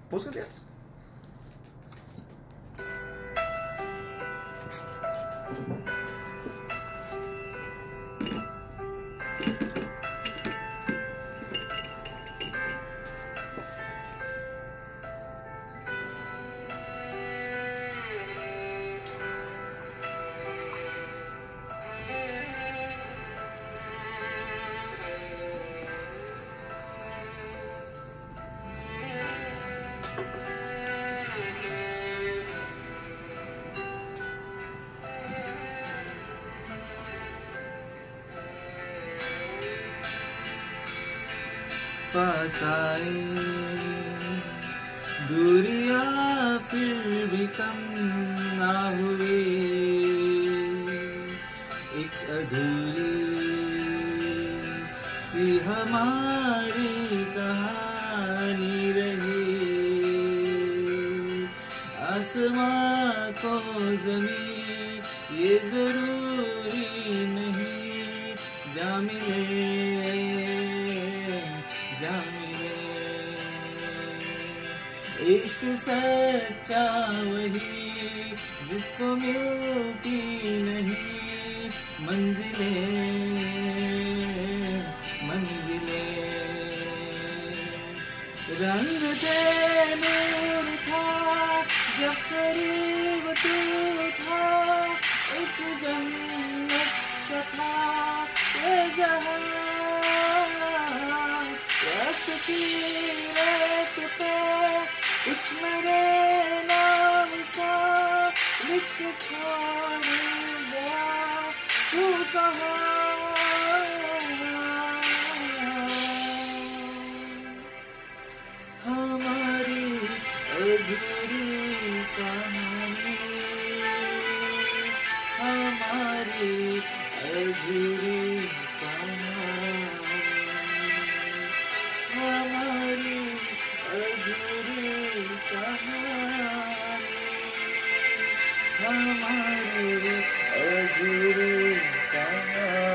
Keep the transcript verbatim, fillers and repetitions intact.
Post कर दिया। पास आए दूरियां फिर भी कम ना हुए, एक अधूरी सी हमारी कहानी रही। आसमां को ज़मीं ये ज़रूरी नहीं, जा मिले जा मिले। इश्क सच्चा वही जिसको मिलती नहीं मंजिलें मंजिलें। रंग थे नूर था जब करीब तू था, एक जन्नत सा था ये जहां। रक्त की रेत पे कुछ मेरे नाम सा लिख के छोड़ गया तू कहाँ। हमारी अधूरी कहानी, हमारी अधूरी कहानी, हमारी अधूरी कहानी, हमारी अधूरी कहानी।